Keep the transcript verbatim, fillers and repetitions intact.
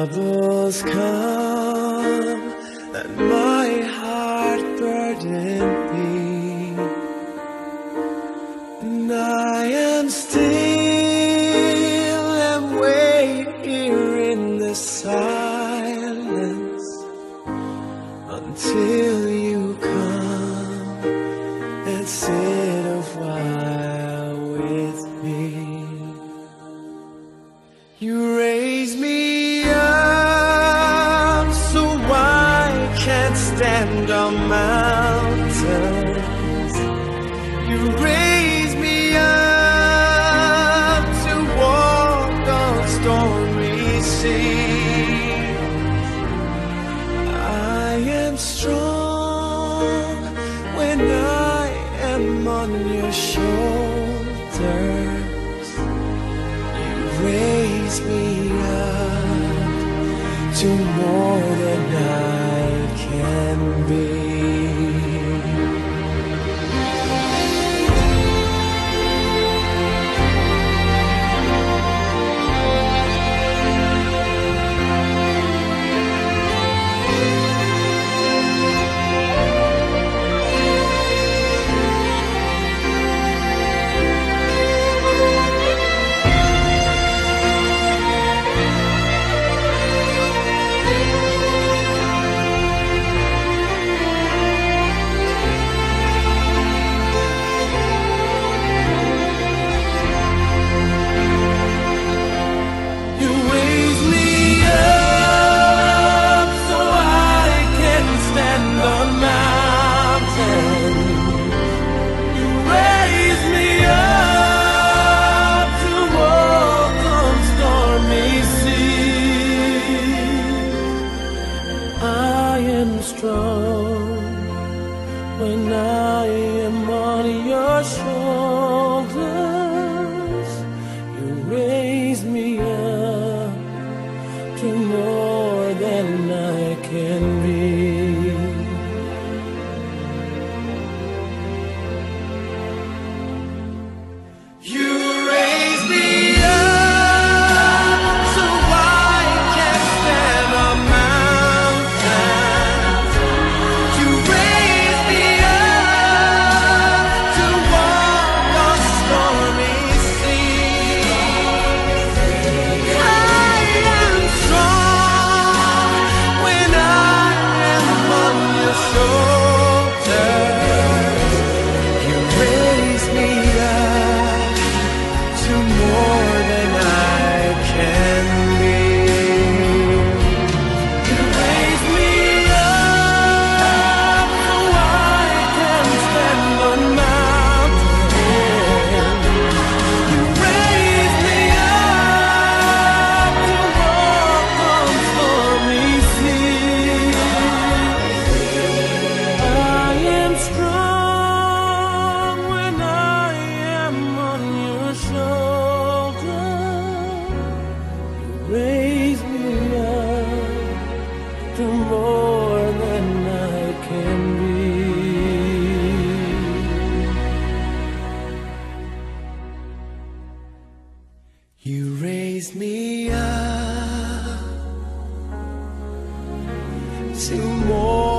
troubles come and my heart burden be, and I am still and wait here in the silence until you come and sit a while with me. You raise me up so I can't stand on mountains. You raise me up to walk on stormy seas. I am strong when I am on your shoulders. You raise me up to more than I can be. Strong when I am on your shoulders. You raise me up to more than I can be. You raise me up so I can stand on mountains. You raise me up to walk on stormy seas. I am strong when I am on your shoulders. You raise me up to more than I can be. You raise me up so I can stand on mountains. You raise me up to walk on stormy seas. I am strong when I am on your shoulder. You raise me up to more than I can be. You raise me up to more